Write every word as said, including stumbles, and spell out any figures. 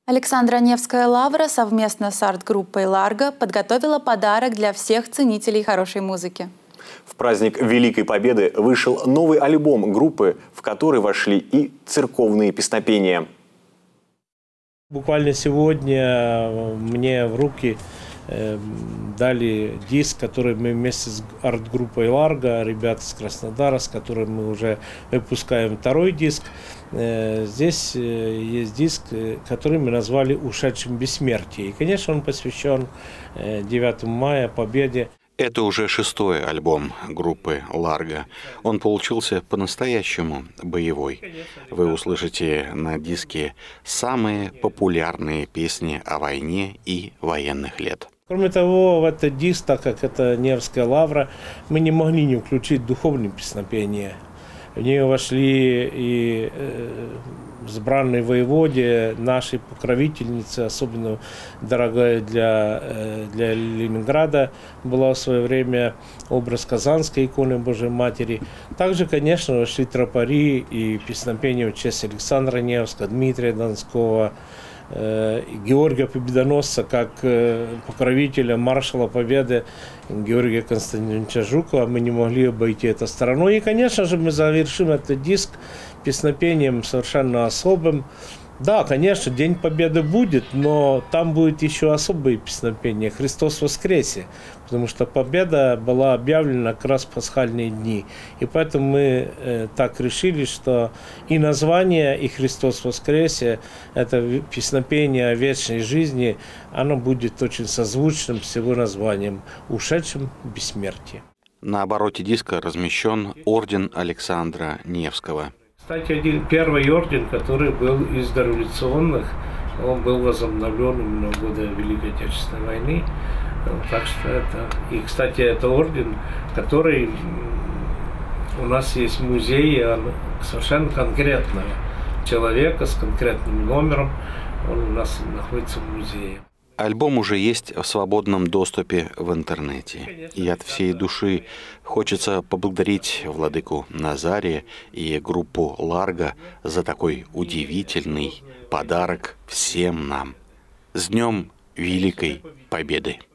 Александра Невская лавра совместно с арт-группой «Ларго» подготовила подарок для всех ценителей хорошей музыки. В праздник Великой Победы вышел новый альбом группы, в который вошли и церковные песнопения. Буквально сегодня мне в руки дали диск, который мы вместе с арт-группой «Ларго», ребята с Краснодара, с которым мы уже выпускаем второй диск. Здесь есть диск, который мы назвали «Ушедшим бессмертие». И, конечно, он посвящен девятому мая, Победе. Это уже шестой альбом группы «Ларго». Он получился по-настоящему боевой. Вы услышите на диске самые популярные песни о войне и военных лет. Кроме того, в этот диск, так как это Невская лавра, мы не могли не включить духовные песнопения. В нее вошли и э, избранные воеводе, нашей покровительницы, особенно дорогая для, э, для Ленинграда была в свое время образ Казанской иконы Божией Матери. Также, конечно, вошли тропари и песнопения в честь Александра Невского, Дмитрия Донского, Георгия Победоносца, как покровителя маршала Победы Георгия Константиновича Жукова. Мы не могли обойти это стороной. И, конечно же, мы завершим этот диск песнопением совершенно особым. Да, конечно, День Победы будет, но там будет еще особое песнопение «Христос воскресе», потому что победа была объявлена как раз в пасхальные дни. И поэтому мы э, так решили, что и название, и «Христос воскресе» – это песнопение о вечной жизни, оно будет очень созвучным с его названием «Ушедшим бессмертие». На обороте диска размещен орден Александра Невского. Кстати, один первый орден, который был из дореволюционных, он был возобновлен именно в годы Великой Отечественной войны. Так что это... И, кстати, это орден, который у нас есть в музее, он совершенно конкретного человека с конкретным номером, он у нас находится в музее. Альбом уже есть в свободном доступе в интернете. И от всей души хочется поблагодарить владыку Назария и группу «Ларго» за такой удивительный подарок всем нам. С Днем Великой Победы!